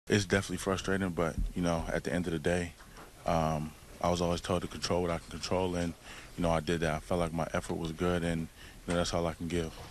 It's definitely frustrating, but at the end of the day, I was always told to control what I can control, and I did that. I felt like my effort was good, and that's all I can give.